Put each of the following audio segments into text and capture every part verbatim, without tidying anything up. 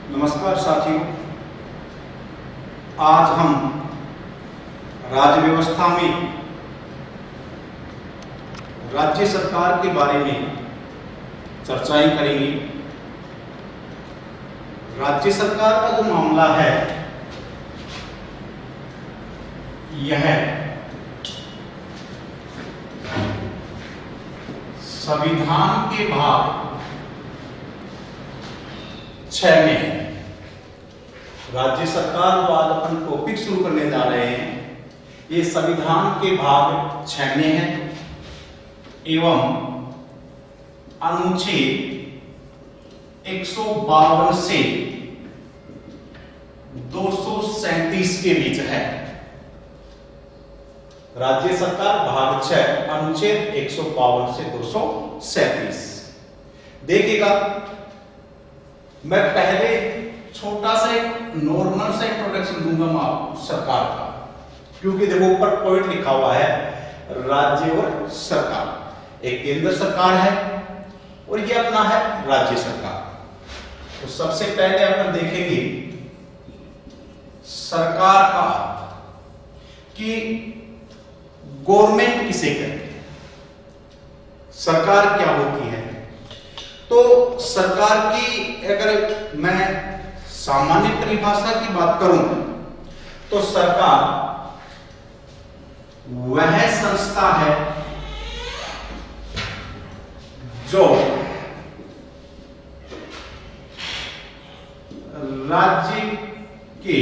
नमस्कार साथियों, आज हम राज्य व्यवस्था में राज्य सरकार के बारे में चर्चाएं करेंगे। राज्य सरकार का जो मामला है यह संविधान के भाग छह में है। राज्य सरकार जो आज अपन टॉपिक शुरू करने जा रहे हैं ये संविधान के भाग छह में है एवं अनुच्छेद एक सौ बावन से दो सौ सैंतीस के बीच है। राज्य सरकार भाग छह अनुच्छेद एक सौ बावन से दो सौ सैंतीस। देखिएगा, मैं पहले छोटा सा एक नॉर्मल सा इंट्रोडक्शन दूंगा सरकार का, क्योंकि देखो ऊपर पॉइंट लिखा हुआ है राज्य और सरकार। एक केंद्र सरकार है और ये अपना है राज्य सरकार। तो सबसे पहले अपन देखेंगे सरकार का अर्थ कि गवर्नमेंट किसे कहते हैं, सरकार क्या होती है। तो सरकार की अगर मैं सामान्य परिभाषा की बात करूं तो सरकार वह संस्था है जो राज्य के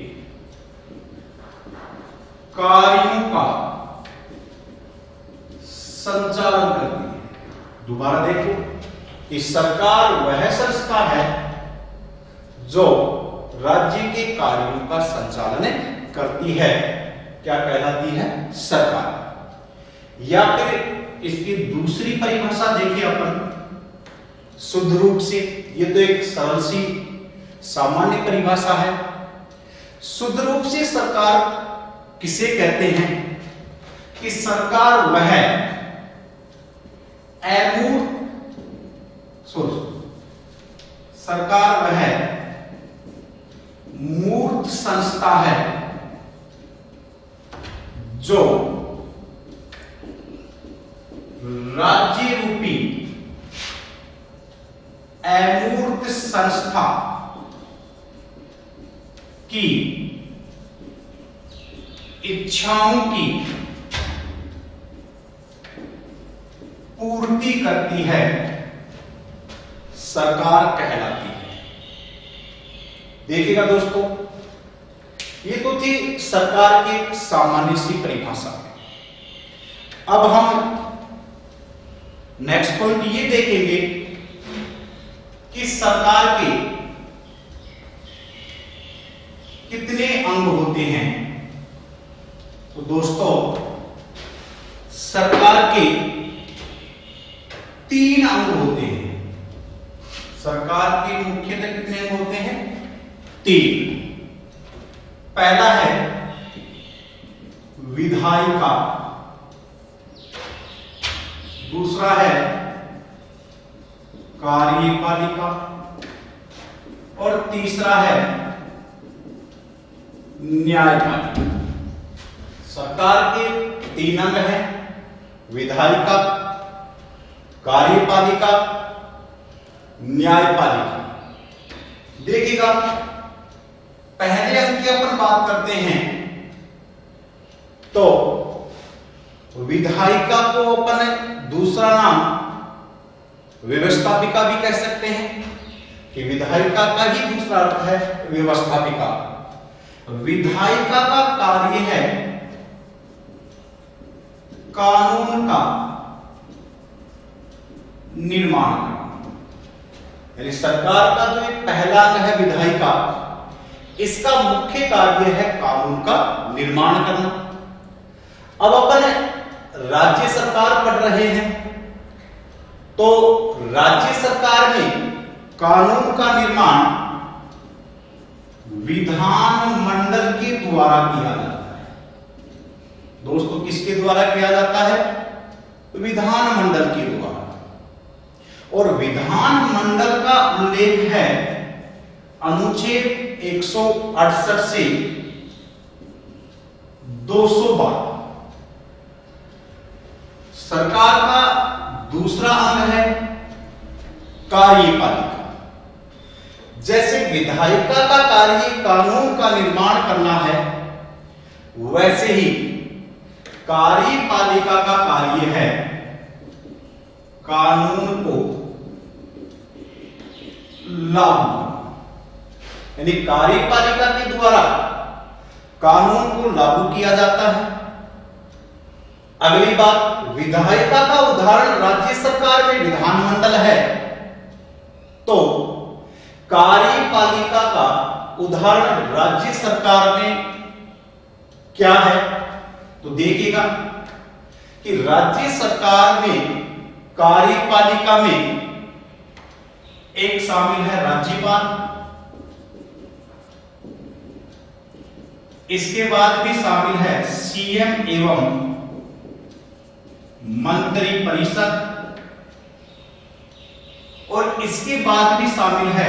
कार्यों का संचालन करती है। दोबारा देखो कि सरकार वह संस्था है जो राज्य के कार्यों का संचालन करती है, क्या कहलाती है, सरकार। या फिर इसकी दूसरी परिभाषा देखिए अपन शुद्ध रूप से, ये तो एक सरल सी सामान्य परिभाषा है। शुद्ध रूप से सरकार किसे कहते हैं कि सरकार वह अमूर्त सरकार वह मूर्त संस्था है जो राज्य रूपी अमूर्त संस्था की इच्छाओं की पूर्ति करती है, सरकार कहलाती है। देखिएगा दोस्तों, ये तो थी सरकार की सामान्य सी परिभाषा। अब हम नेक्स्ट पॉइंट ये देखेंगे कि सरकार के कितने अंग होते हैं। तो दोस्तों, सरकार के तीन अंग होते हैं। सरकार के मुख्यतः कितने अंग होते हैं? तीन। पहला है विधायिका, दूसरा है कार्यपालिका और तीसरा है न्यायपालिका। सरकार के तीन अंग हैं, विधायिका, कार्यपालिका, न्यायपालिका। देखिएगा, पहले अंक की अपन बात करते हैं तो विधायिका को अपन दूसरा नाम व्यवस्थापिका भी कह सकते हैं कि विधायिका का ही दूसरा अर्थ है व्यवस्थापिका। विधायिका का कार्य है कानून का निर्माण करना। यानी सरकार का जो एक पहला अंग है विधायिका, इसका मुख्य कार्य है कानून का निर्माण करना। अब अपन राज्य सरकार पढ़ रहे हैं तो राज्य सरकार में कानून का निर्माण विधान मंडल के द्वारा किया जाता है। दोस्तों, किसके द्वारा किया जाता है? विधान मंडल के द्वारा। और विधान मंडल का उल्लेख है अनुच्छेद एक सौ अड़सठ से दो सौ बारह। सरकार का दूसरा अंग है कार्यपालिका। जैसे विधायिका का कार्य कानून का निर्माण करना है, वैसे ही कार्यपालिका का कार्य है कानून को लागू, यानी कार्यपालिका के द्वारा कानून को लागू किया जाता है। अगली बात, विधायिका का उदाहरण राज्य सरकार में विधानमंडल है, तो कार्यपालिका का उदाहरण राज्य सरकार में क्या है? तो देखिएगा कि राज्य सरकार में कार्यपालिका में एक शामिल है राज्यपाल, इसके बाद भी शामिल है सीएम एवं मंत्री परिषद, और इसके बाद भी शामिल है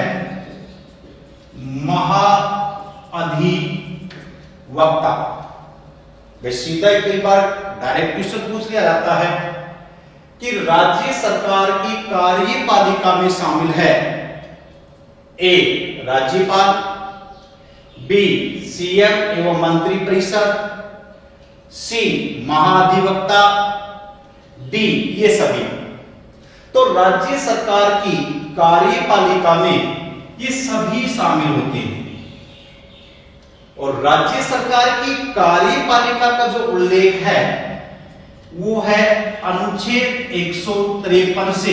महाअधिवक्ता। सीधा कई बार डायरेक्ट क्वेश्चन पूछ लिया जाता है कि राज्य सरकार की कार्यपालिका में शामिल है ए राज्यपाल, बी सीएम एवं मंत्री परिषद, सी महाअधिवक्ता, डी ये सभी। तो राज्य सरकार की कार्यपालिका में ये सभी शामिल होते हैं, और राज्य सरकार की कार्यपालिका का जो उल्लेख है वो है अनुच्छेद एक सौ तिरपन से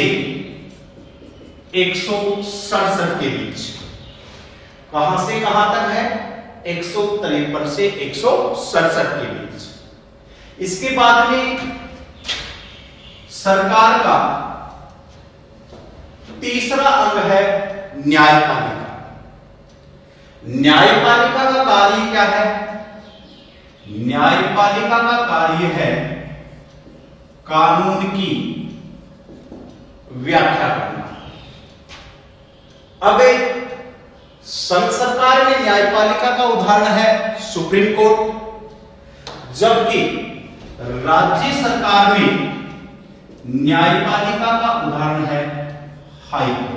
एक सौ सड़सठ के बीच। कहां से कहां तक है? एक सौ तिरपन से एक सौ सड़सठ के बीच। इसके बाद में सरकार का तीसरा अंग है न्यायपालिका। न्यायपालिका का कार्य क्या है? न्यायपालिका का कार्य है कानून की व्याख्या करना। अब संघ सरकार में न्यायपालिका का उदाहरण है सुप्रीम कोर्ट, जबकि राज्य सरकार में न्यायपालिका का उदाहरण है हाई कोर्ट।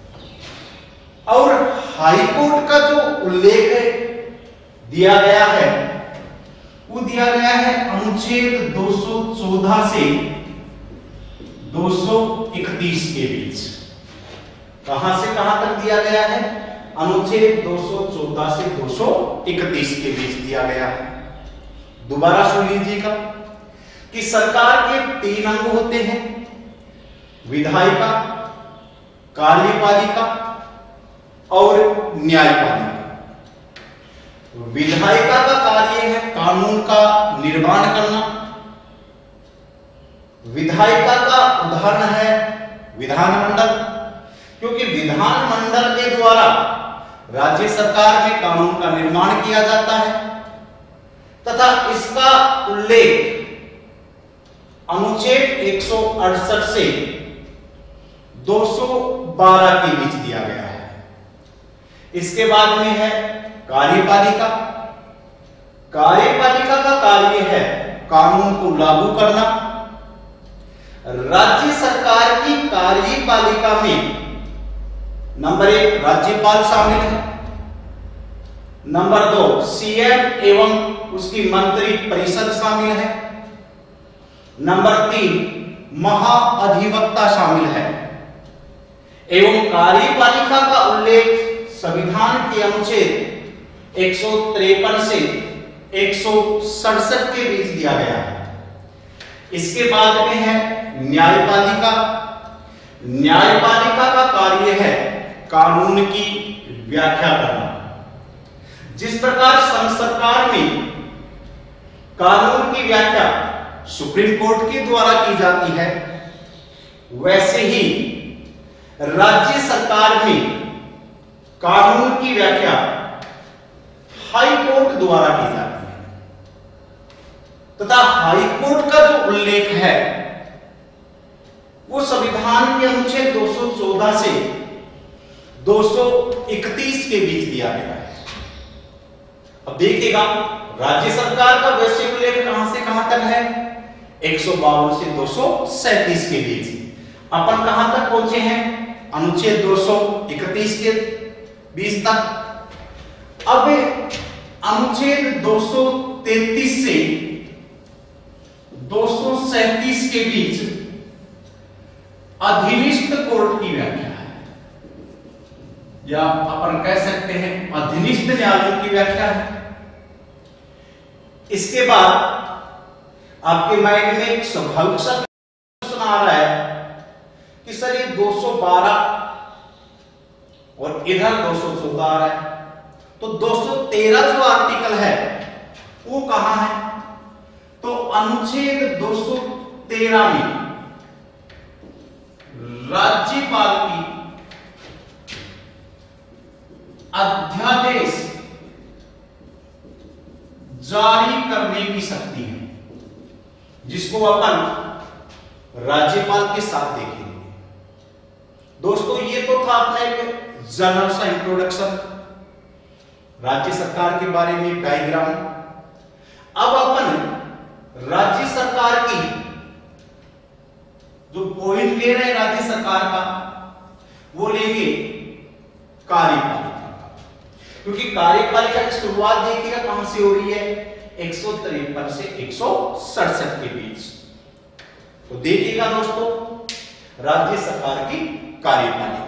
और हाई कोर्ट का जो उल्लेख दिया गया है वो दिया गया है अनुच्छेद दो सौ चौदह से दो सौ इकतीस के बीच। कहां से कहां तक दिया गया है? अनुच्छेद दो सौ चौदह से दो सौ इकतीस के बीच दिया गया है। दोबारा सुन लीजिएगा कि सरकार के तीन अंग होते हैं, विधायिका, कार्यपालिका और न्यायपालिका। विधायिका का कार्य है कानून का निर्माण करना। विधायिका का उदाहरण है विधानमंडल, क्योंकि विधानमंडल के द्वारा राज्य सरकार में कानून का निर्माण किया जाता है, तथा इसका उल्लेख अनुच्छेद एक सौ अड़सठ से दो सौ बारह के बीच दिया गया है। इसके बाद में है कार्यपालिका। कार्यपालिका का कार्य है कानून को लागू करना। राज्य सरकार की कार्यपालिका में नंबर एक राज्यपाल शामिल है, नंबर दो सीएम एवं उसकी मंत्री परिषद शामिल है, नंबर तीन महाअधिवक्ता शामिल है, एवं कार्यपालिका का उल्लेख संविधान के अनुच्छेद एक सौ तिरपन से एक सौ सड़सठ के बीच दिया गया है। इसके बाद में है न्यायपालिका। न्यायपालिका का कार्य है कानून की व्याख्या करना। जिस प्रकार संघ सरकार में कानून की व्याख्या सुप्रीम कोर्ट के द्वारा की जाती है, वैसे ही राज्य सरकार में कानून की व्याख्या हाई कोर्ट द्वारा की जाती है, तथा हाई कोर्ट का जो उल्लेख है वो संविधान के अनुच्छेद दो सौ चौदह से दो सौ इकतीस के बीच दिया गया है। अब देखिएगा राज्य सरकार का वैश्विक उल्लेख कहां से कहां तक है, एक सौ बावन से दो सौ सैंतीस के बीच। अपन कहां तक पहुंचे हैं, अनुच्छेद दो सौ इकतीस के बीच तक। अब अनुच्छेद दो सौ तैंतीस से दो सौ सैंतीस के बीच अधिनिष्ठ कोर्ट की व्याख्या है, या अपन कह सकते हैं अधिनिष्ठ न्यायालयों की व्याख्या है। इसके बाद आपके माइंड में एक स्वाभाविक सा प्रश्न आ रहा है कि सर ये दो सौ बारह और इधर दो सौ चौदह आ रहा है, तो दो सौ तेरह जो आर्टिकल है वो कहां है? तो अनुच्छेद दो सौ तेरह में राज्यपाल की अध्यादेश जारी करने की शक्ति है, जिसको अपन राज्यपाल के साथ देखेंगे। दोस्तों ये तो था अपना एक जनरल सा इंट्रोडक्शन, राज्य सरकार के बारे में डायग्राम। अब अपन राज्य सरकार की जो पॉइंट ले रहे हैं राज्य सरकार का, वो लेंगे कार्यपालिका का, क्योंकि कार्यपालिका की शुरुआत देखिएगा कहां से हो रही है, एक सौ तिरपन से एक सौ सड़सठ के बीच। तो देखिएगा दोस्तों राज्य सरकार की कार्यपालिका।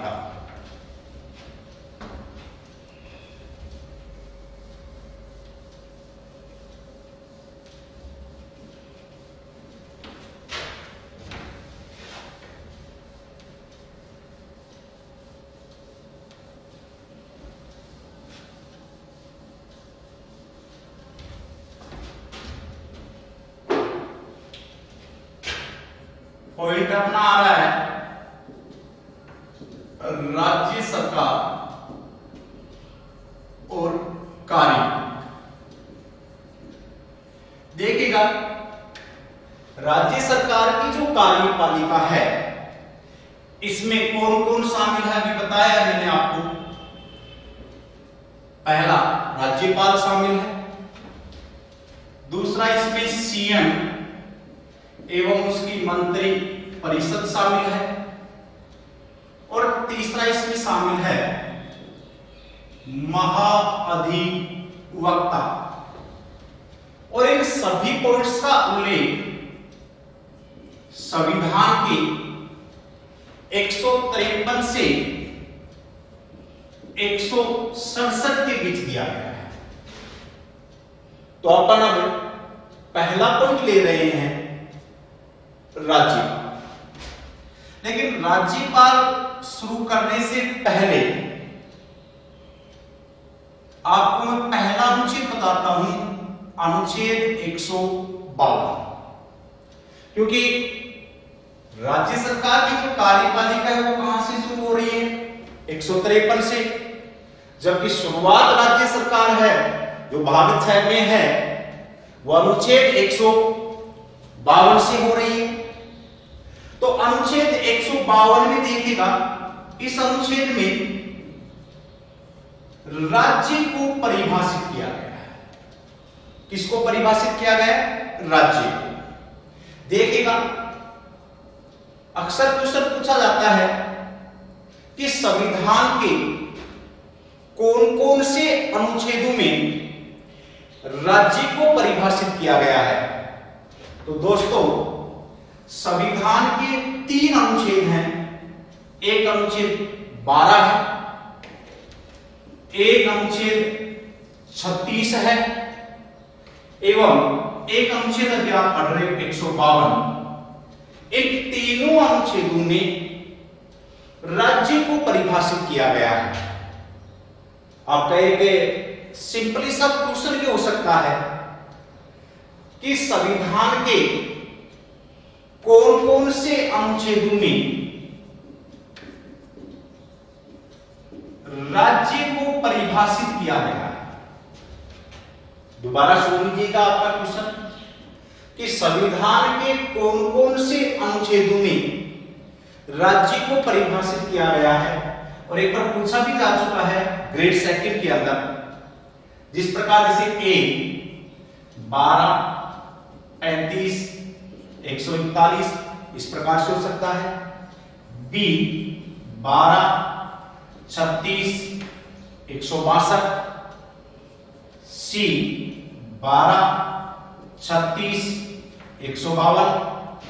पॉइंट अपना आ रहा है राज्य सरकार और कार्य। देखिएगा राज्य सरकार की जो कार्यपालिका है इसमें कौन कौन शामिल है अभी बताया मैंने आपको। पहला राज्यपाल शामिल है, दूसरा इसमें सीएम एवं उसकी मंत्री परिषद शामिल है, और तीसरा इसमें शामिल है महाअधिवक्ता। और इन सभी पॉइंट्स का उल्लेख संविधान के एक सौ तिरपन से एक सौ सड़सठ के बीच दिया गया है। तो अपन अब पहला पॉइंट ले रहे हैं राज्यपाल। लेकिन राज्यपाल शुरू करने से पहले आपको मैं पहला अनुच्छेद बताता हूं, अनुच्छेद एक सौ बावन। क्योंकि राज्य सरकार की जो कार्यपालिका है वो कहां से शुरू हो रही है, एक सौ तिरपन से, जबकि शुरुआत राज्य सरकार है जो भाग छह में है वो अनुच्छेद एक सौ बावन से हो रही है। तो अनुच्छेद एक सौ बावन में देखिएगा, इस अनुच्छेद में राज्य को परिभाषित किया गया है। किसको परिभाषित किया गया? राज्य को। देखिएगा अक्सर क्वेश्चन पूछा जाता है कि संविधान के कौन कौन से अनुच्छेदों में राज्य को परिभाषित किया गया है। तो दोस्तों संविधान के तीन अनुच्छेद हैं। एक अनुच्छेद बारह है, एक अनुच्छेद छत्तीस है, एवं एक अनुच्छेद अभी आप पढ़ रहे हो एक सौ बावन। इन तीनों अनुच्छेदों में राज्य को परिभाषित किया गया है। आप कहेंगे सिंपली सब क्वेश्चन भी हो सकता है कि संविधान के कौन कौन से अनुच्छेदों में राज्य को परिभाषित किया गया है। दोबारा सुन लीजिएगा आपका क्वेश्चन कि संविधान के कौन कौन से अनुच्छेदों में राज्य को परिभाषित किया गया है, और एक बार पूछा भी जा चुका है ग्रेड सेकंड के अंदर, जिस प्रकार जैसे ए बारह, पैंतीस, एक सौ इकतालीस इस प्रकार से हो सकता है, बी बारह, छत्तीस, एक सौ बासठ, सी बारह, छत्तीस, एक सौ बावन,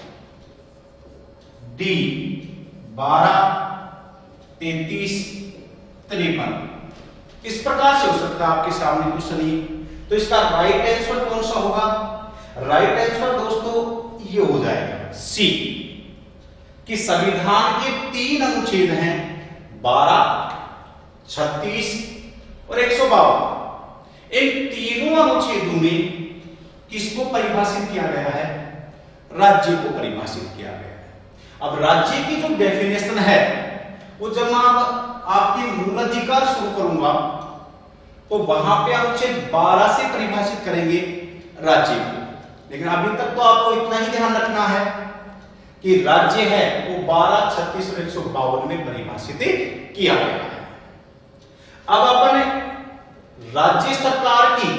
डी बारह, तैतीस, तिरपन इस प्रकार से हो सकता है आपके सामने क्वेश्चन ये। तो इसका राइट आंसर कौन सा होगा? राइट आंसर दोस्तों ये हो जाएगा सी, कि संविधान के तीन अनुच्छेद हैं बारह, छत्तीस और एक सौ बावन। इन तीनों अनुच्छेदों में किसको परिभाषित किया गया है? राज्य को परिभाषित किया गया है। अब राज्य की जो डेफिनेशन है वो जब मैं आपके मूल अधिकार शुरू करूंगा तो वहां पे अनुच्छेद बारह से परिभाषित करेंगे राज्य को, लेकिन अभी तक तो आपको इतना ही ध्यान रखना है कि राज्य है वो बारह, छत्तीस और एक सौ बावन में परिभाषित किया गया है। अब अपन राज्य सरकार की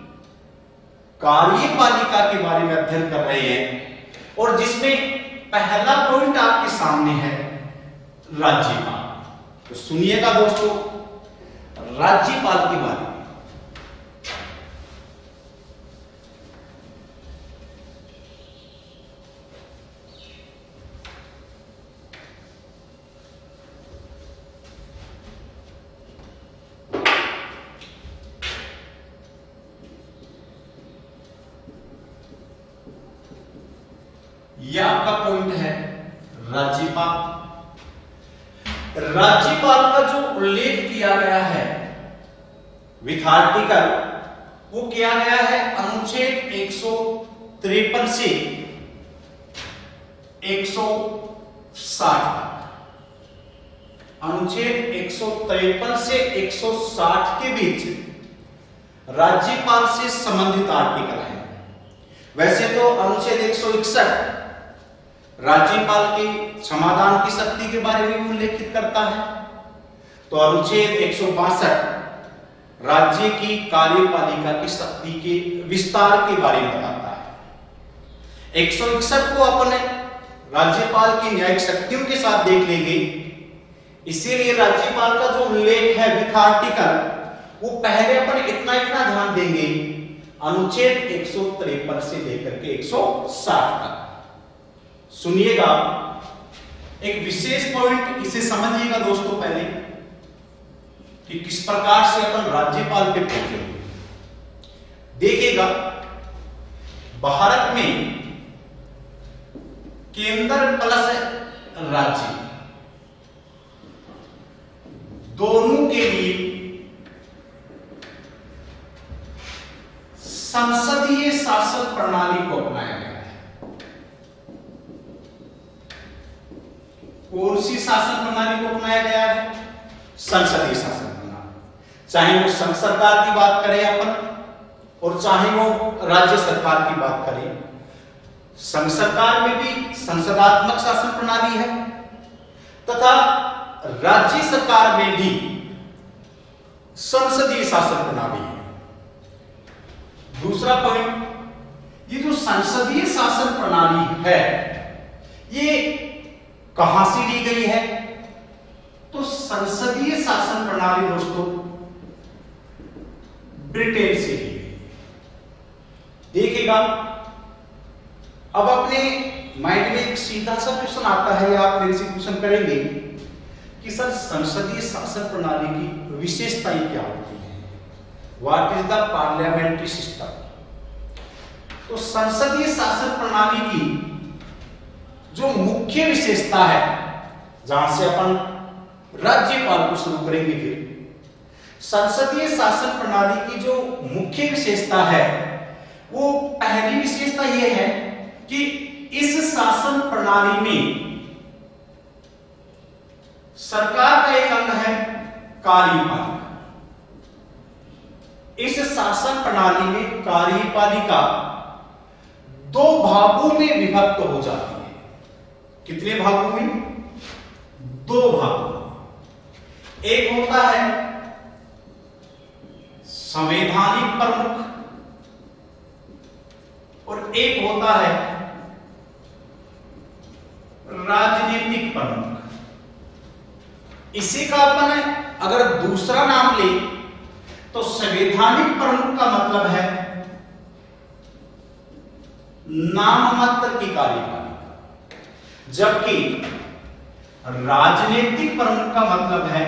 कार्यपालिका के बारे में अध्ययन कर रहे हैं और जिसमें पहला पॉइंट आपके सामने है राज्यपाल। तो सुनिएगा दोस्तों राज्यपाल के बारे में। यह आपका पॉइंट है राज्यपाल। राज्यपाल का जो उल्लेख किया गया है विथ आर्टिकल वो किया गया है अनुच्छेद एक सौ तिरपन से एक सौ साठ तक। अनुच्छेद एक सौ तिरपन से एक सौ साठ के बीच राज्यपाल से संबंधित आर्टिकल है। वैसे तो अनुच्छेद एक सौ इकसठ राज्यपाल की क्षमादान की शक्ति के बारे में उल्लेखित करता है, तो अनुच्छेद एक सौ बासठ राज्य की कार्यपालिका की शक्ति के विस्तार के बारे में बताता है। एक सौ इकसठ को अपन राज्यपाल की न्यायिक शक्तियों के साथ देख लेंगे, इसीलिए राज्यपाल का जो उल्लेख है विथ आर्टिकल वो पहले अपन इतना इतना ध्यान देंगे अनुच्छेद एक सौ तिरपन से लेकर के एक सौ साठ तक। सुनिएगा एक विशेष पॉइंट, इसे समझिएगा दोस्तों पहले कि किस प्रकार से अपन राज्यपाल पे पहुंचेंगे। देखिएगा भारत में केंद्र प्लस राज्य दोनों के लिए संसदीय शासन प्रणाली को अपनाया गया है। कौन सी शासन प्रणाली को अपनाया गया है? संसदीय शासन प्रणाली। चाहे वो संघ सरकार की बात करें अपन और चाहे वो राज्य सरकार की बात करें, संघ सरकार में भी संसदात्मक शासन प्रणाली है तथा राज्य सरकार में भी संसदीय शासन प्रणाली है। दूसरा पॉइंट, ये जो संसदीय शासन प्रणाली है ये कहां से ली गई है? तो संसदीय शासन प्रणाली दोस्तों ब्रिटेन से ली गई। देखिएगा अब अपने माइंड में एक सीधा सा क्वेश्चन आता है, या आप मेरे से क्वेश्चन करेंगे कि सर संसदीय शासन प्रणाली की विशेषताएं क्या होती है? What is the parliamentary system? तो संसदीय शासन प्रणाली की जो मुख्य विशेषता है, जहां से अपन राज्यपाल को शुरू करेंगे, फिर संसदीय शासन प्रणाली की जो मुख्य विशेषता है वो पहली विशेषता यह है कि इस शासन प्रणाली में सरकार का एक अंग है कार्यपालिका। इस शासन प्रणाली में कार्यपालिका दो भागों में विभक्त हो जाती है। कितने भागों में? दो भागों में। एक होता है संवैधानिक प्रमुख और एक होता है राजनीतिक प्रमुख। इसी का अपन अगर दूसरा नाम ले तो संवैधानिक प्रमुख का मतलब है नाममात्र की कार्यपालिका, जबकि राजनीतिक प्रमुख का मतलब है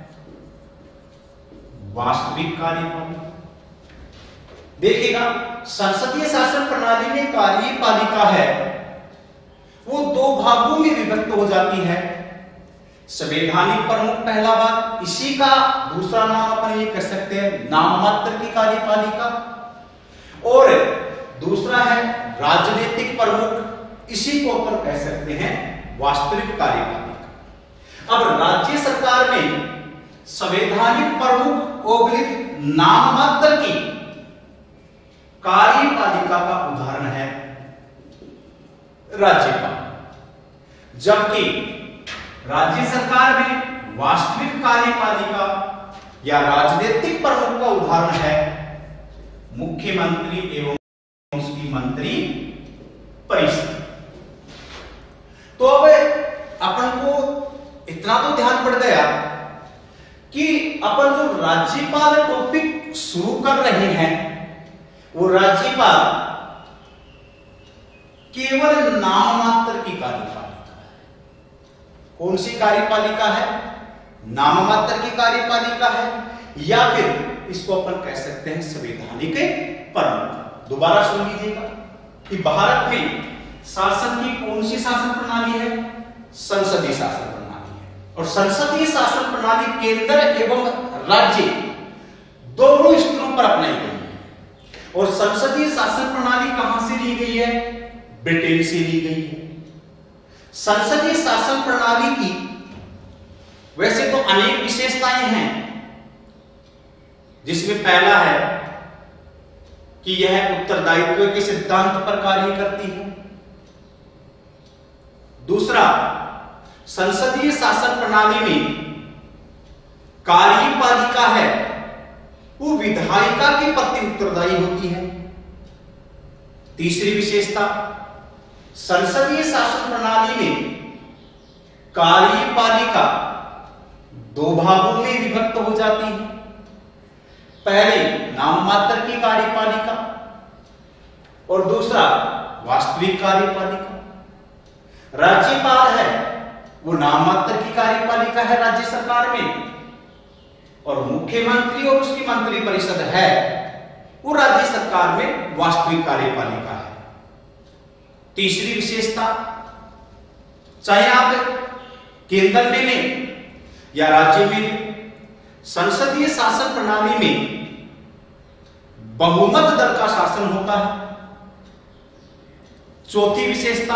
वास्तविक कार्यपालिका। देखिएगा, संसदीय शासन प्रणाली में कार्यपालिका है वो दो भागों में विभक्त हो जाती है। संवैधानिक प्रमुख पहला भाग, इसी का दूसरा नाम अपन ये कह सकते हैं नाममात्र की कार्यपालिका, और दूसरा है राजनीतिक प्रमुख, इसी को अपन कह सकते हैं वास्तविक कार्यपालिका। अब राज्य सरकार में संवैधानिक प्रमुख ओब्लिक नाममात्र की कार्यपालिका का उदाहरण है राज्यपाल, जबकि राज्य सरकार में वास्तविक कार्यपालिका या राजनीतिक प्रमुख का उदाहरण है मुख्यमंत्री एवं उसकी मंत्री परिषद। तो अब अपन को इतना तो ध्यान पड़ गया कि अपन जो राज्यपाल टॉपिक शुरू कर रहे हैं वो राज्यपाल केवल नाममात्र की कार्यपालिका है। कौन सी कार्यपालिका है? नाममात्र की कार्यपालिका है, या फिर इसको अपन कह सकते हैं संवैधानिक प्रमुख। दोबारा सुन लीजिएगा कि भारत में शासन की कौन सी शासन प्रणाली है? संसदीय शासन प्रणाली है, और संसदीय शासन प्रणाली केंद्र एवं राज्य दोनों स्तरों पर अपनाई गई है। और संसदीय शासन प्रणाली कहां से ली गई है? ब्रिटेन से ली गई है। संसदीय शासन प्रणाली की वैसे तो अनेक विशेषताएं हैं, जिसमें पहला है कि यह उत्तरदायित्व के सिद्धांत पर कार्य करती है। दूसरा, संसदीय शासन प्रणाली में कार्यपालिका है वो विधायिका के प्रति उत्तरदायी होती है। तीसरी विशेषता, संसदीय शासन प्रणाली में कार्यपालिका दो भागों में विभक्त हो जाती है। पहले नाममात्र की कार्यपालिका और दूसरा वास्तविक कार्यपालिका। राज्यपाल है वो नाममात्र की कार्यपालिका है राज्य सरकार में, और मुख्यमंत्री और उसकी मंत्री परिषद है वो राज्य सरकार में वास्तविक कार्यपालिका है। तीसरी विशेषता, चाहे आप केंद्र में लें या राज्य में लें, संसदीय शासन प्रणाली में बहुमत दल का शासन होता है। चौथी विशेषता,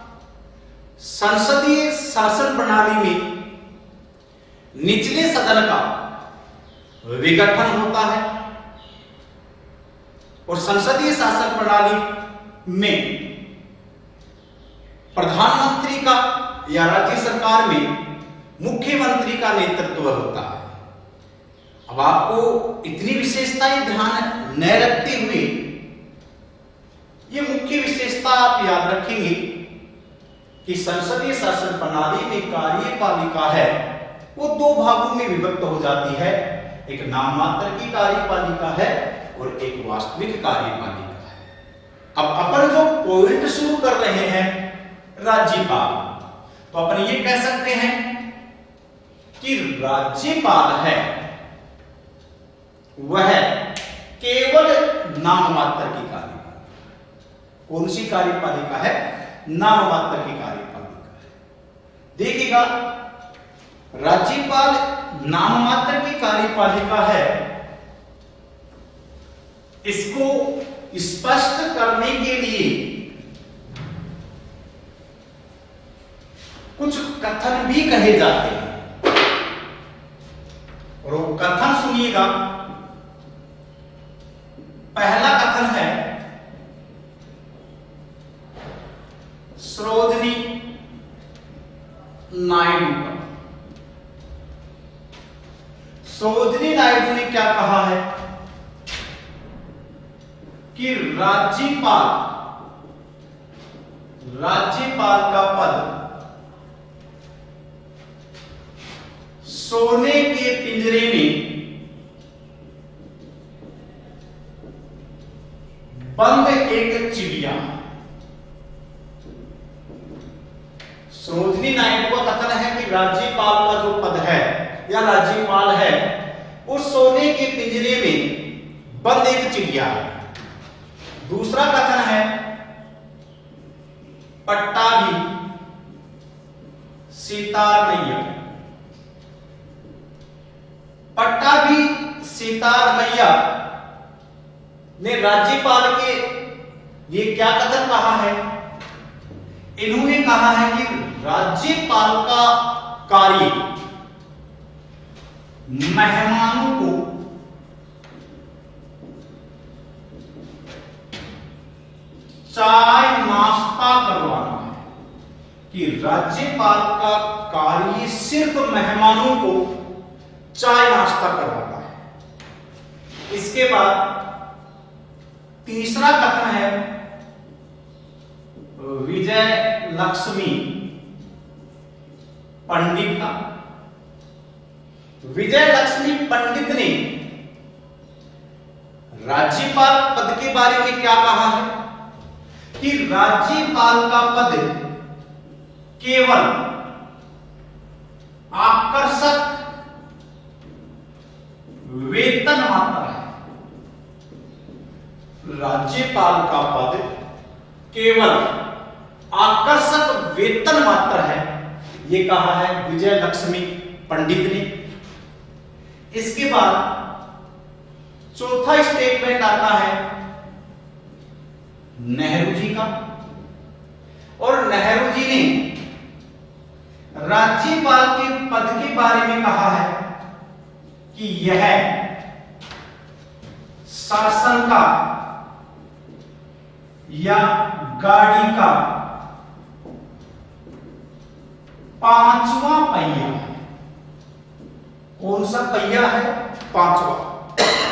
संसदीय शासन प्रणाली में निचले सदन का विघटन होता है, और संसदीय शासन प्रणाली में प्रधानमंत्री का या राज्य सरकार में मुख्यमंत्री का नेतृत्व होता है। अब आपको इतनी विशेषताएं ध्यान न रखते हुए ये मुख्य विशेषता आप याद रखेंगे कि संसदीय शासन प्रणाली में कार्यपालिका है वो दो भागों में विभक्त हो जाती है। एक नाममात्र की कार्यपालिका है और एक वास्तविक कार्यपालिका है। अब अपन जो पॉइंट शुरू कर रहे हैं राज्यपाल, तो अपन ये कह सकते हैं कि राज्यपाल है वह केवल नाममात्र की कार्यपालिका। कौन सी कार्यपालिका है? नाममात्र की कार्यपालिका है। देखिएगा, राज्यपाल नाममात्र की कार्यपालिका है, इसको स्पष्ट करने के लिए कुछ कथन भी कहे जाते हैं, और वो कथन सुनिएगा। पहला कथन है सरोजिनी नायडू का। सरोजिनी नायडू ने क्या कहा है कि राज्यपाल राज्यपाल का पद सोने के पिंजरे में बंद एक चिड़िया। सरोजिनी नायडू का कथन है कि राज्यपाल का जो पद है या राज्यपाल है उस सोने के पिंजरे में बंद एक चिड़िया है। दूसरा कथन है पट्टाभी सितार मैया। पट्टाभी सितार मैया ने राज्यपाल के ये क्या कथन कहा है? इन्होंने कहा है कि राज्यपाल का कार्य मेहमानों को चाय नाश्ता करवाना है, कि राज्यपाल का कार्य सिर्फ मेहमानों को चाय नाश्ता करवाना है। इसके बाद तीसरा कथन है विजय लक्ष्मी पंडित का। विजय लक्ष्मी पंडित ने राज्यपाल पद के बारे में क्या कहा है कि राज्यपाल का पद केवल आकर्षक वेतन मात्र है। राज्यपाल का पद केवल आकर्षक वेतन मात्र है, ये कहा है विजय लक्ष्मी पंडित ने। इसके बाद चौथा स्टेटमेंट आता है नेहरू जी का, और नेहरू जी ने राज्यपाल के पद के बारे में कहा है कि यह शासन का या गाड़ी का पांचवा पहिया है। कौन सा पहिया है? पांचवा।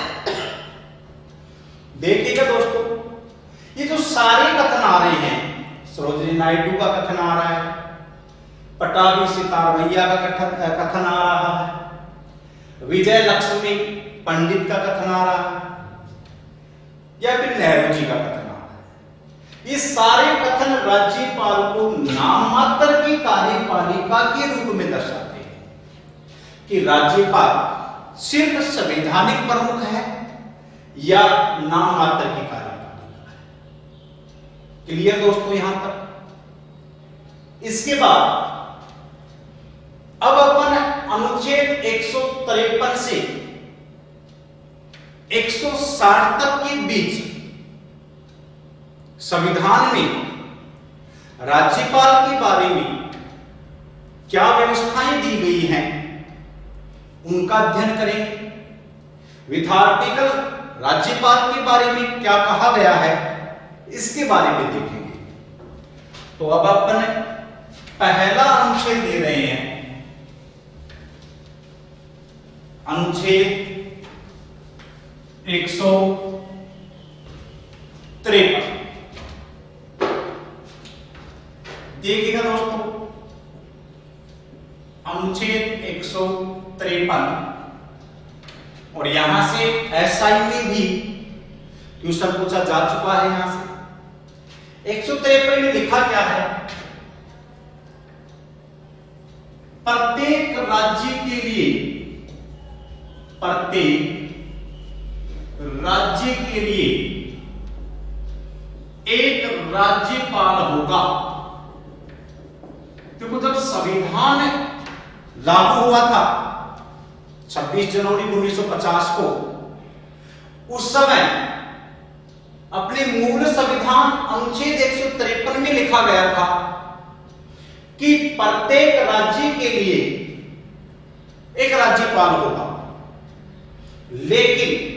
देखिएगा दोस्तों, ये जो सारे कथन आ रहे हैं, सरोजिनी नायडू का कथन आ रहा है, पट्टाभी सितार मैया का कथन कथन आ रहा है, विजय लक्ष्मी पंडित का कथन आ रहा है, या फिर नेहरू जी का कथन आ रहा है। ये सारे कथन राज्यपाल को नाम मात्र की कार्यपालिका के रूप में दर्शाते हैं कि राज्यपाल सिर्फ संवैधानिक प्रमुख है या नाम मात्र की कार्यपालिका है। क्लियर दोस्तों यहां तक? इसके बाद अब अपन अनुच्छेद एक सौ तिरपन से एक सौ साठ तक के बीच संविधान में राज्यपाल के बारे में क्या व्यवस्थाएं दी गई हैं उनका अध्ययन करेंगे। विथ आर्टिकल राज्यपाल के बारे में क्या कहा गया है इसके बारे में देखेंगे। तो अब अपन पहला अनुच्छेद ले रहे हैं, अनुच्छेद एक सौ तिरपन। देखिएगा दोस्तों, अनुच्छेद एक सौ तिरपन, और यहां से एसआई में भी क्वेश्चन पूछा जा चुका है। यहां से एक सौ तिरपन में लिखा क्या है? प्रत्येक राज्य के लिए प्रत्येक राज्य के लिए एक राज्यपाल होगा। क्योंकि जब संविधान लागू हुआ था छब्बीस जनवरी उन्नीस सौ पचास को, उस समय अपने मूल संविधान अनुच्छेद एक सौ तिरपन में लिखा गया था कि प्रत्येक राज्य के लिए एक राज्यपाल होगा। लेकिन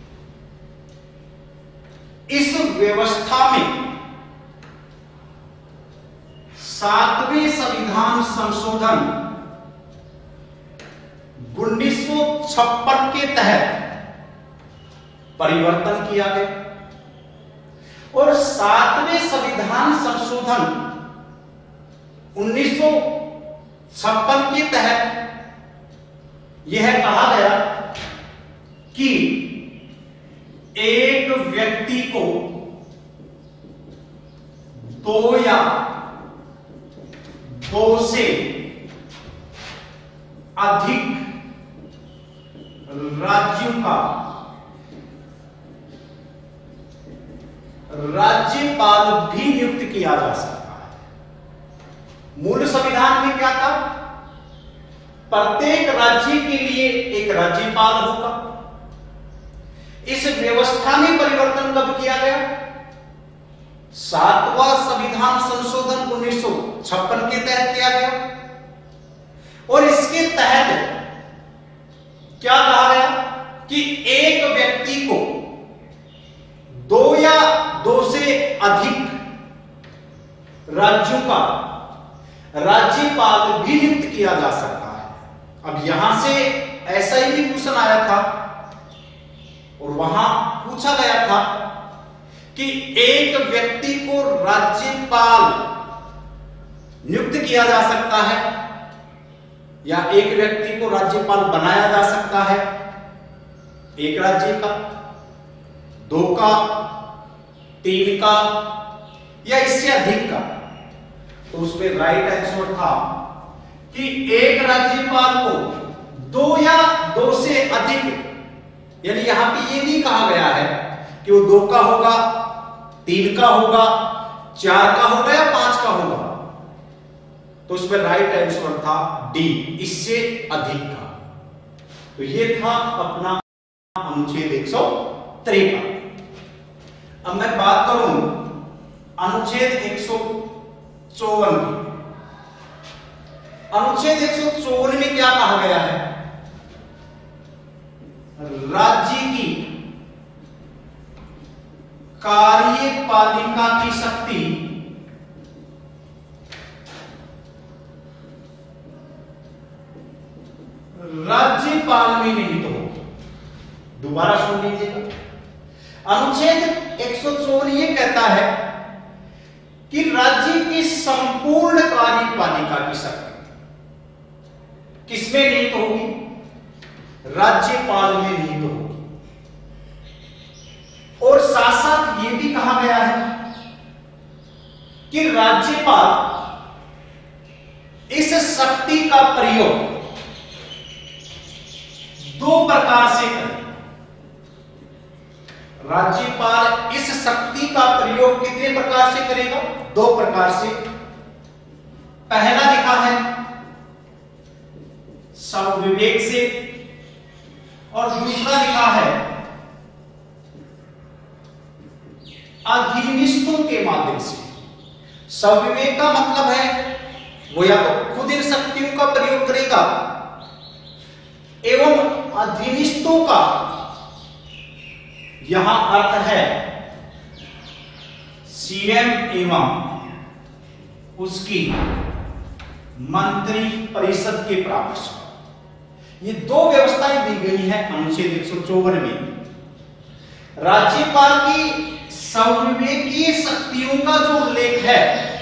इस व्यवस्था में सातवें संविधान संशोधन उन्नीस सौ छप्पन के तहत परिवर्तन किया गया और सातवें संविधान संशोधन उन्नीस सौ छप्पन के तहत यह कहा गया कि एक व्यक्ति को दो या दो से अधिक राज्यों का राज्यपाल भी नियुक्त किया जा सकता है। मूल संविधान में क्या था? प्रत्येक राज्य के लिए एक राज्यपाल होगा। इस व्यवस्था में परिवर्तन कब किया गया? सातवां संविधान संशोधन उन्नीस सौ छप्पन के तहत किया गया और इसके तहत क्या कहा गया कि एक व्यक्ति को दो या दो से अधिक राज्यों का राज्यपाल भी नियुक्त किया जा सकता है। अब यहां से ऐसा ही भी क्वेश्चन आया था और वहां पूछा गया था कि एक व्यक्ति को राज्यपाल नियुक्त किया जा सकता है या एक व्यक्ति को राज्यपाल बनाया जा सकता है एक राज्य का, दो का, तीन का या इससे अधिक का। तो उसमें राइट आंसर था कि एक राज्यपाल को दो या दो से अधिक, यानी यहां पे ये नहीं कहा गया है कि वो दो का होगा, तीन का होगा, चार का होगा या पांच का होगा। तो उसमें राइट आंसर था डी, इससे अधिक का। तो ये था अपना अनुच्छेद एक सौ तिरपन। अब मैं बात करूं अनुच्छेद एक सौ चौवन की। अनुच्छेद एक सौ चौवन में क्या कहा गया है? राज्य की कार्यपालिका की शक्ति राज्यपाल में निहित तो होगी। दोबारा सुन लीजिएगा। अनुच्छेद एक सौ चौवन ये कहता है कि राज्य की संपूर्ण कार्यपालिका की शक्ति किसमें निहित तो होगी? राज्यपाल में निहित तो होगी। और साथ साथ ये भी कहा गया है कि राज्यपाल इस शक्ति का प्रयोग दो प्रकार से करें। राज्यपाल इस शक्ति का प्रयोग कितने प्रकार से करेगा? दो प्रकार से। पहला लिखा है स्वविवेक से और दूसरा लिखा है अधीनस्थों के माध्यम से। स्वविवेक का मतलब है वो या तो खुद इन शक्तियों का प्रयोग करेगा एवं अधीनस्थों का यहां अर्थ है सीएम एवं उसकी मंत्री परिषद के परामर्श। ये दो व्यवस्थाएं दी गई हैं अनुच्छेद एक सौ चौवन में। राज्यपाल की स्वविवेकीय शक्तियों का जो उल्लेख है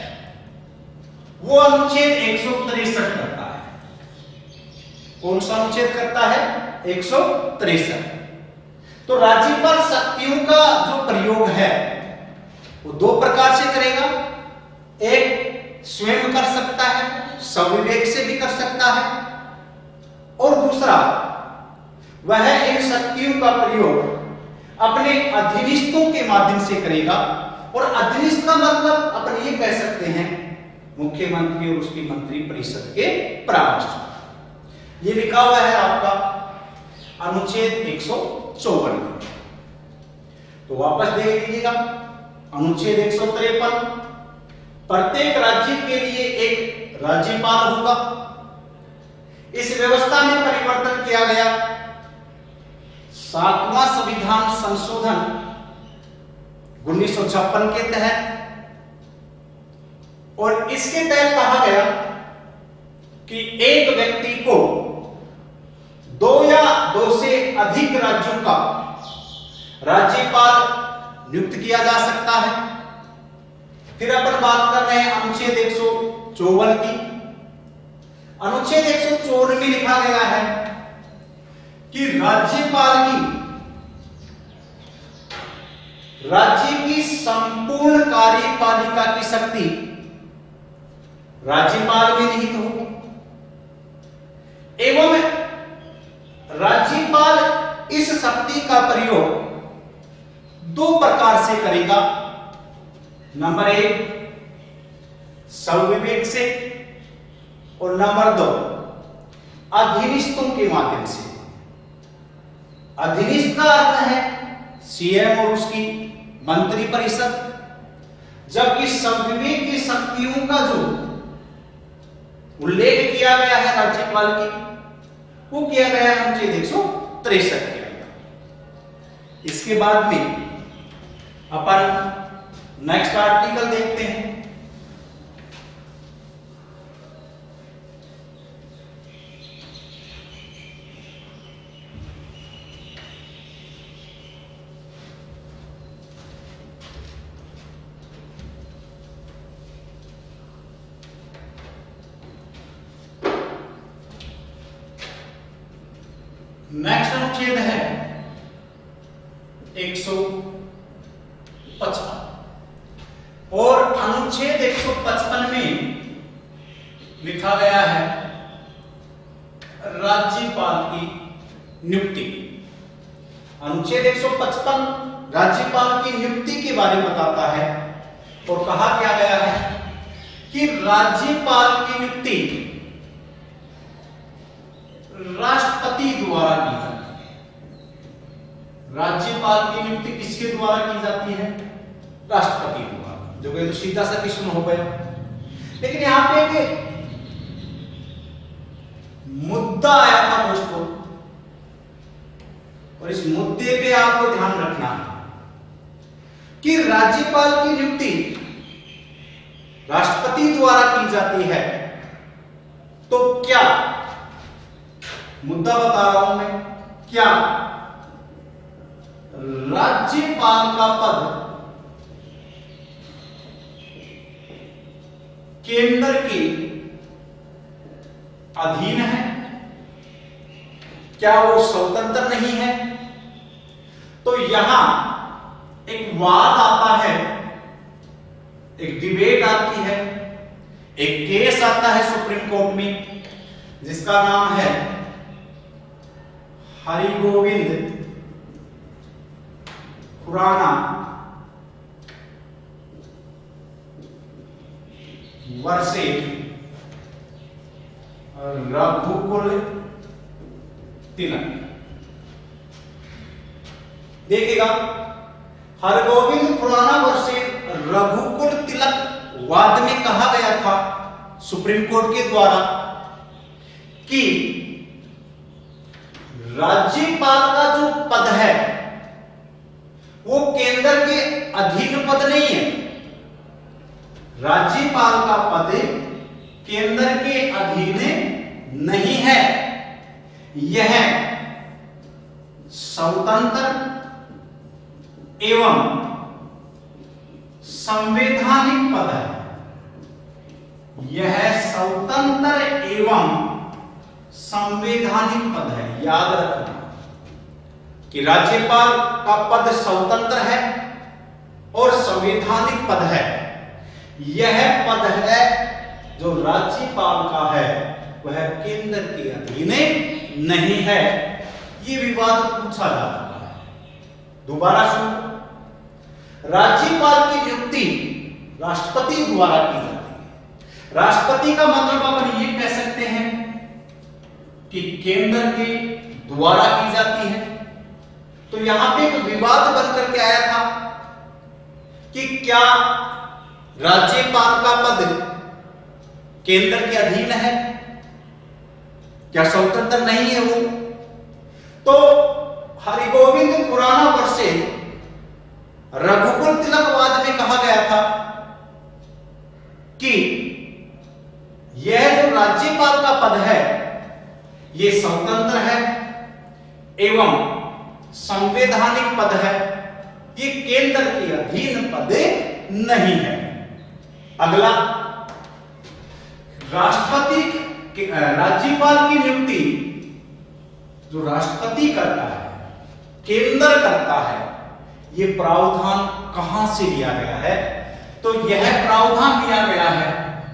वो अनुच्छेद एक सौ तिरसठ करता है। कौन सा अनुच्छेद करता है? एक सौ तिरसठ। तो राज्यपाल शक्तियों का जो प्रयोग है वो दो प्रकार से करेगा। एक स्वयं कर सकता है, स्वविवेक से भी कर सकता है, और दूसरा वह इन शक्तियों का प्रयोग अपने अधीनस्थों के माध्यम से करेगा। और अधीनस्थ का मतलब अपन ये कह सकते हैं मुख्यमंत्री और उसकी मंत्री परिषद के परामर्श। ये लिखा हुआ है आपका अनुच्छेद एक सौ चौवन। तो वापस देख लीजिएगा अनुच्छेद एक सौ तिरपन। प्रत्येक राज्य के लिए एक राज्यपाल होगा। इस व्यवस्था में परिवर्तन किया गया सातवां संविधान संशोधन उन्नीस सौ छप्पन के तहत। और इसके तहत कहा गया कि एक व्यक्ति को दो या दो से अधिक राज्यों का राज्यपाल नियुक्त किया जा सकता है। फिर अपन बात कर रहे हैं अनुच्छेद एक सौ चौवन की। अनुच्छेद एक सौ चौवन में लिखा गया है कि राज्यपाल की राज्य की संपूर्ण कार्यपालिका की शक्ति राज्यपाल में निहित होगी एवं राज्यपाल इस शक्ति का प्रयोग दो प्रकार से करेगा। नंबर एक स्वविवेक से और नंबर दो अधीनस्थों के माध्यम से। अधीनस्थ का अर्थ है सीएम और उसकी मंत्री परिषद, जबकि स्वविवेक की शक्तियों का जो उल्लेख किया गया है राज्यपाल की वो किया गया है अनुच्छेद एक सौ तिरसठ के अंदर। इसके बाद में अपन नेक्स्ट आर्टिकल देखते हैं। नेक्स्ट अनुच्छेद है एक सौ पचपन और अनुच्छेद एक सौ पचपन में लिखा गया है राज्यपाल की नियुक्ति। अनुच्छेद एक सौ पचपन राज्यपाल की नियुक्ति के बारे में बताता है और कहा क्या गया है कि राज्यपाल की नियुक्ति राष्ट्रपति द्वारा की जाती है। राज्यपाल की नियुक्ति किसके द्वारा की जाती है? राष्ट्रपति द्वारा। जो कि तो सीधा सा प्रश्न हो गया, लेकिन यहां पे एक मुद्दा आया था दोस्तों, और इस मुद्दे पे आपको ध्यान रखना है कि राज्यपाल की नियुक्ति राष्ट्रपति द्वारा की जाती है तो क्या, मुद्दा बता रहा हूं मैं, क्या राज्यपाल का पद केंद्र के अधीन है? क्या वो स्वतंत्र नहीं है? तो यहां एक वाद आता है, एक डिबेट आती है, एक केस आता है सुप्रीम कोर्ट में जिसका नाम है हरिगोविंद खुराना वर्सेस रघुकुल तिलक। देखिएगा, हरगोविंद खुराना वर्सेस रघुकुल तिलक वाद में कहा गया था सुप्रीम कोर्ट के द्वारा कि राज्यपाल का जो पद है वो केंद्र के अधीन पद नहीं है। राज्यपाल का पद केंद्र के अधीन नहीं है, यह स्वतंत्र एवं संवैधानिक पद है। यह स्वतंत्र एवं संवैधानिक पद है। याद रखना कि राज्यपाल का पद स्वतंत्र है और संवैधानिक पद है। यह पद है जो राज्यपाल का है वह केंद्र के अधीन नहीं है। ये विवाद पूछा जा चुका है। दोबारा सुनो, राज्यपाल की नियुक्ति राष्ट्रपति द्वारा की जाती है। राष्ट्रपति का मतलब अपन ये कह सकते हैं कि केंद्र के द्वारा की जाती है। तो यहां पे एक विवाद बनकर के आया था कि क्या राज्यपाल का पद केंद्र के अधीन है, क्या स्वतंत्र नहीं है वो? तो हरिगोविंद खुराना वर्सेस रघुकुल तिलक वाद में कहा गया था कि यह जो राज्यपाल का पद है ये स्वतंत्र है संवैधानिक पद है, ये केंद्र के अधीन पद नहीं है। अगला, राष्ट्रपति के राज्यपाल की नियुक्ति जो राष्ट्रपति करता है, केंद्र करता है, ये प्रावधान कहां से लिया गया है? तो यह प्रावधान लिया गया है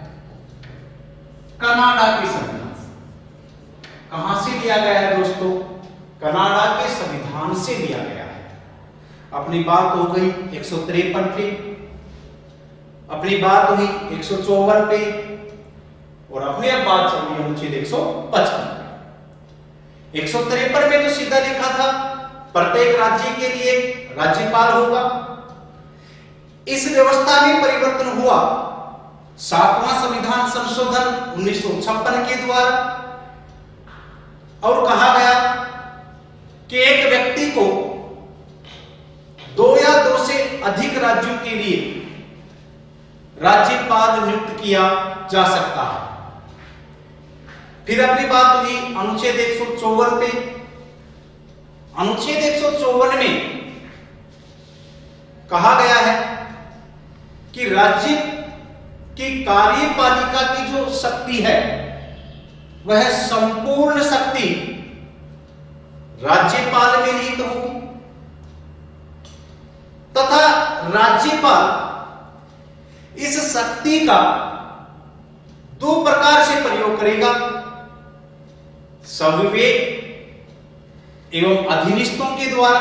कनाडा के संविधान से। कहां से लिया गया है दोस्तों? कनाडा के संविधान से लिया गया है। अपनी बात हो गई एक सौ तिरपन पे, अपनी बात हुई एक सौ चौवन पे, और अपनी अब बात चल रही है अनुच्छेद एक सौ पचपन पे। एक सौ तिरपन में तो सीधा लिखा था प्रत्येक राज्य के लिए राज्यपाल होगा। इस व्यवस्था में परिवर्तन हुआ सातवां संविधान संशोधन उन्नीस सौ छप्पन के द्वारा, और कहा गया कि एक व्यक्ति को दो या दो से अधिक राज्यों के लिए राज्यपाल नियुक्त किया जा सकता है। फिर अपनी बात हुई अनुच्छेद एक सौ चौवन पे। अनुच्छेद एक सौ चौवन में कहा गया है कि राज्य की कार्यपालिका की जो शक्ति है वह संपूर्ण शक्ति राज्यपाल में निहित होगी, तथा राज्यपाल इस शक्ति का दो प्रकार से प्रयोग करेगा, सविवेक एवं अधिनिष्ठों के द्वारा।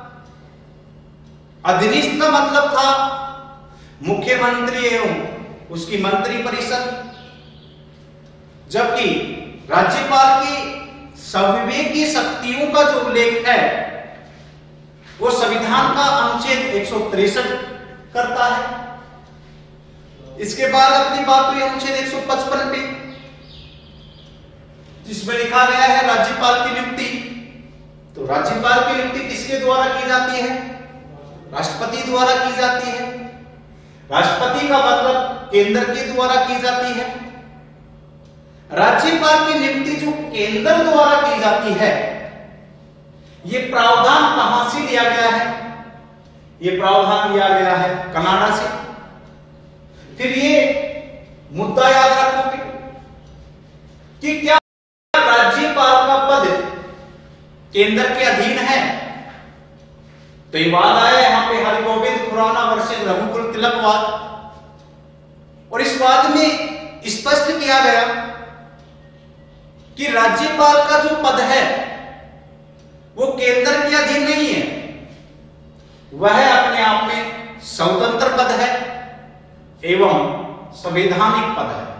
अधिनिष्ठ का मतलब था मुख्यमंत्री एवं उसकी मंत्री परिषद, जबकि राज्यपाल की सविवेकी शक्तियों का जो उल्लेख है वो संविधान का अनुच्छेद एक सौ तिरसठ करता है। इसके बाद अपनी बात हुई अनुच्छेद एक सौ पचपन पे, जिसमें लिखा गया है राज्यपाल की नियुक्ति। तो राज्यपाल की नियुक्ति किसके द्वारा की जाती है? राष्ट्रपति द्वारा की जाती है। राष्ट्रपति का मतलब केंद्र के द्वारा की जाती है। राज्यपाल की नियुक्ति जो केंद्र द्वारा की जाती है, ये प्रावधान कहां से लिया गया है? ये प्रावधान लिया गया है कनाडा से। फिर ये मुद्दा याद रखोगे कि क्या राज्यपाल का पद केंद्र के अधीन है? तो ये वाद आया यहां पे हरिगोविंद खुराना वर्सेस रघुकुल तिलक वाद, और इस वाद में स्पष्ट किया गया कि राज्यपाल का जो पद है वो केंद्र के अधीन नहीं है, वह अपने आप में स्वतंत्र पद है एवं संवैधानिक पद है।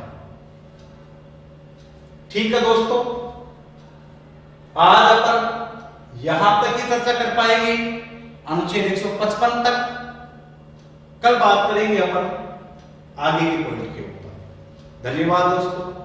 ठीक है दोस्तों, आज अपन यहां तक ही चर्चा कर पाएंगे, अनुच्छेद एक सौ पचपन तक। कल बात करेंगे अपन आगे के पॉइंट के ऊपर। धन्यवाद दोस्तों।